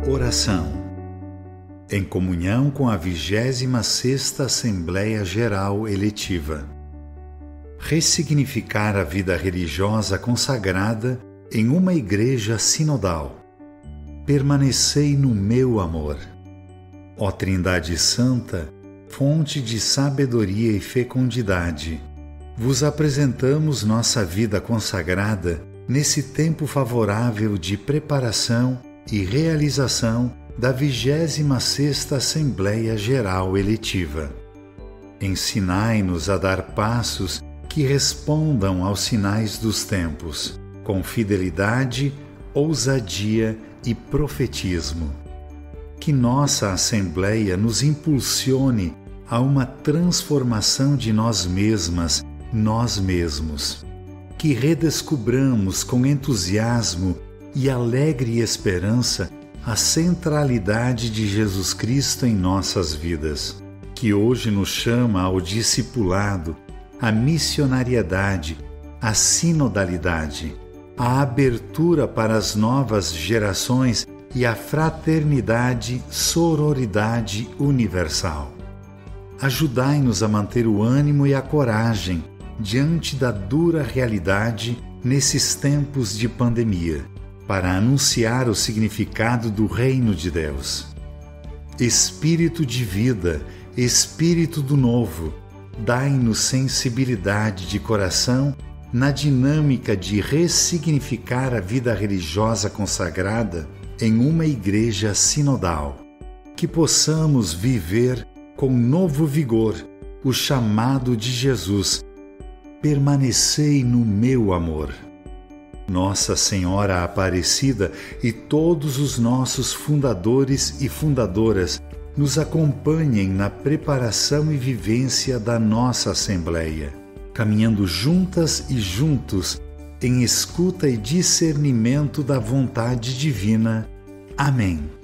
Oração. Em comunhão com a 26ª Assembleia Geral Eletiva. Ressignificar a vida religiosa consagrada em uma igreja sinodal. Permanecei no meu amor. Ó Trindade Santa, fonte de sabedoria e fecundidade, vos apresentamos nossa vida consagrada nesse tempo favorável de preparação e realização da 26ª Assembleia Geral Eletiva. Ensinai-nos a dar passos que respondam aos sinais dos tempos, com fidelidade, ousadia e profetismo. Que nossa Assembleia nos impulsione a uma transformação de nós mesmas, nós mesmos. Que redescubramos com entusiasmo e alegre esperança a centralidade de Jesus Cristo em nossas vidas, que hoje nos chama ao discipulado, à missionariedade, à sinodalidade, à abertura para as novas gerações e à fraternidade, sororidade universal. Ajudai-nos a manter o ânimo e a coragem diante da dura realidade nesses tempos de pandemia, para anunciar o significado do Reino de Deus. Espírito de vida, Espírito do novo, dai-nos sensibilidade de coração na dinâmica de ressignificar a vida religiosa consagrada em uma igreja sinodal, que possamos viver com novo vigor o chamado de Jesus: permanecei no meu amor. Nossa Senhora Aparecida e todos os nossos fundadores e fundadoras nos acompanhem na preparação e vivência da nossa Assembleia, caminhando juntas e juntos em escuta e discernimento da vontade divina. Amém.